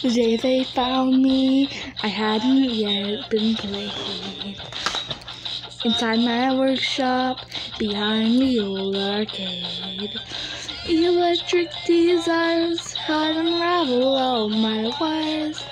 The day they found me, I hadn't yet been played. Inside my workshop, behind the old arcade, electric desires had unraveled all my wires.